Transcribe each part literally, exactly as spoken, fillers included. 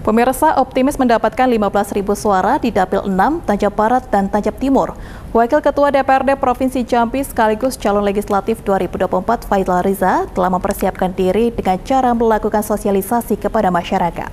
Pemirsa optimis mendapatkan lima belas ribu suara di Dapil enam, Tanjab Barat dan Tanjab Timur. Wakil Ketua D P R D Provinsi Jambi sekaligus calon legislatif dua ribu dua puluh empat Faizal Riza telah mempersiapkan diri dengan cara melakukan sosialisasi kepada masyarakat.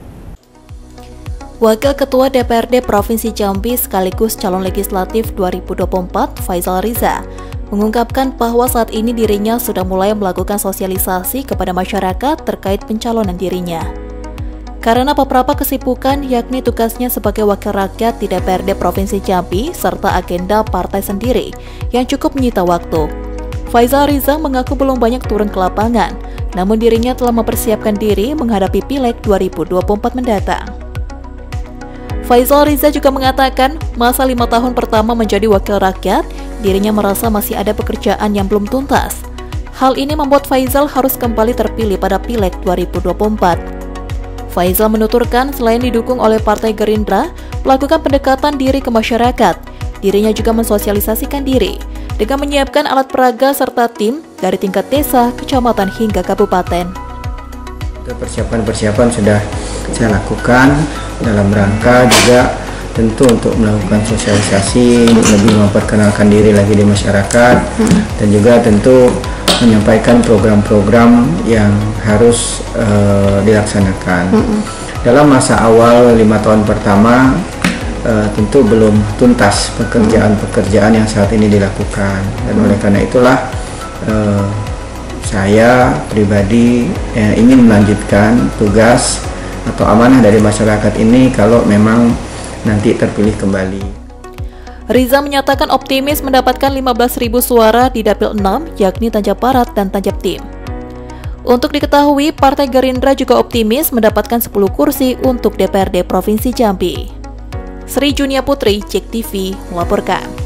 Wakil Ketua D P R D Provinsi Jambi sekaligus calon legislatif dua ribu dua puluh empat Faizal Riza mengungkapkan bahwa saat ini dirinya sudah mulai melakukan sosialisasi kepada masyarakat terkait pencalonan dirinya. Karena beberapa kesibukan yakni tugasnya sebagai wakil rakyat di D P R D Provinsi Jambi serta agenda partai sendiri yang cukup menyita waktu. Faizal Riza mengaku belum banyak turun ke lapangan, namun dirinya telah mempersiapkan diri menghadapi Pileg dua ribu dua puluh empat mendatang. Faizal Riza juga mengatakan masa lima tahun pertama menjadi wakil rakyat, dirinya merasa masih ada pekerjaan yang belum tuntas. Hal ini membuat Faizal harus kembali terpilih pada Pileg dua ribu dua puluh empat. Faizal menuturkan selain didukung oleh Partai Gerindra, melakukan pendekatan diri ke masyarakat, dirinya juga mensosialisasikan diri dengan menyiapkan alat peraga serta tim dari tingkat desa, kecamatan hingga kabupaten. Persiapan-persiapan sudah saya lakukan dalam rangka juga tentu untuk melakukan sosialisasi, lebih memperkenalkan diri lagi di masyarakat, dan juga tentu menyampaikan program-program yang harus uh, dilaksanakan. Mm-hmm. Dalam masa awal lima tahun pertama uh, tentu belum tuntas pekerjaan-pekerjaan yang saat ini dilakukan, dan mm-hmm. oleh karena itulah uh, saya pribadi eh, ingin melanjutkan tugas atau amanah dari masyarakat ini kalau memang nanti terpilih kembali. Riza menyatakan optimis mendapatkan lima belas ribu suara di Dapil enam, yakni Tanjab Barat dan Tanjab Timur. Untuk diketahui, Partai Gerindra juga optimis mendapatkan sepuluh kursi untuk D P R D Provinsi Jambi. Sri Junia Putri, Cek T V, melaporkan.